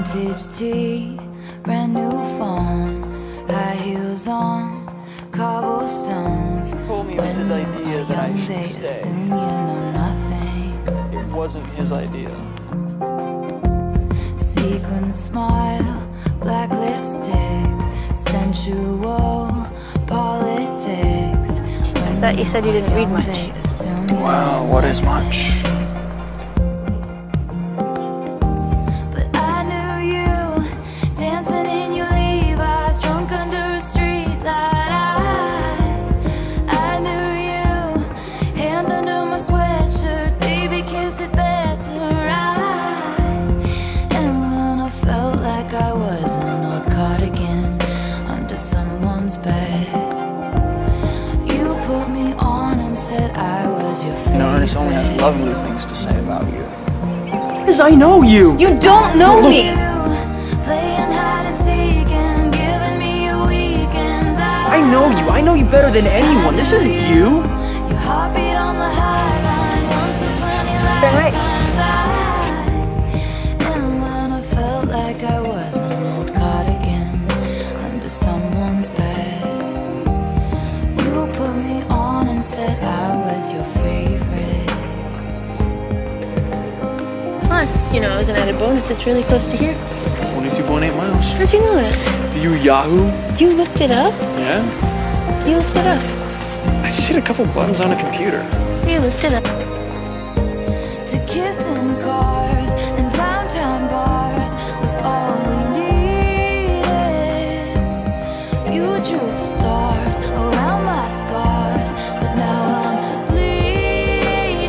Vintage tee, brand new phone, high heels on, cobblestones. He told me it was his idea that I should stay. Assume you know nothing. It wasn't his idea. Sequin smile, black lipstick, sensual politics. I thought you said you didn't read much. Wow, what is much? You know, Ernest only has lovely things to say about you. Because I know you! You don't know me! I know you! I know you better than anyone! This isn't you! Turn right. And when I felt like I was an old cardigan under someone's bed, you put me on and said I was your favorite. Plus, you know, as an added bonus, it's really close to here. 22.8 miles. How'd you know that? Do you Yahoo? You looked it up? Yeah? You looked it up? I just hit a couple buttons on a computer. You looked it up. To kiss in cars and downtown bars was all we needed. You drew stars around my scars, but now I'm bleeding.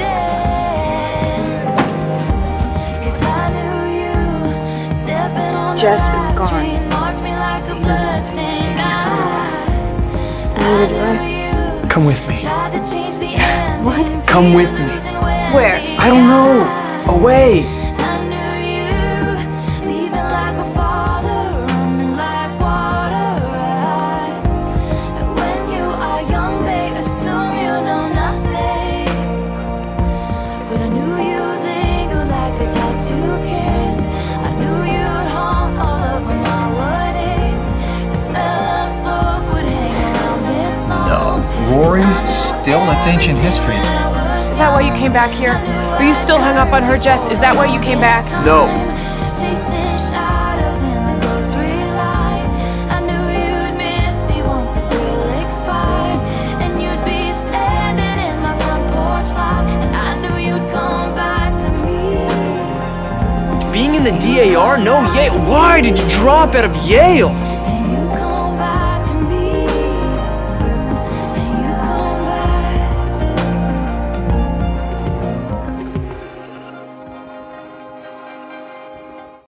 'Cause I knew you stepping on Jess the is last gone. train, marked me like a bloodstained He's eye. Neither do I. Come with me. Tried to change the end. What? Come with me. Where? I don't know. Away. I knew you, leaving like a father, running like water. And when you are young, they assume you know nothing. But I knew you'd linger like a tattoo kiss. I knew you'd haunt all over my what-ifs. The smell of smoke would hang around this long. Rory, still, that's ancient history. Is that why you came back here? Are you still hung up on her, Jess? Is that why you came back? No. Chasing shadows in the grocery line. I knew you'd miss me once the thrill expired, and you'd be standing in my front porch lot, and I knew you'd come back to me. Being in the DAR? No, Yale. Why did you drop out of Yale? And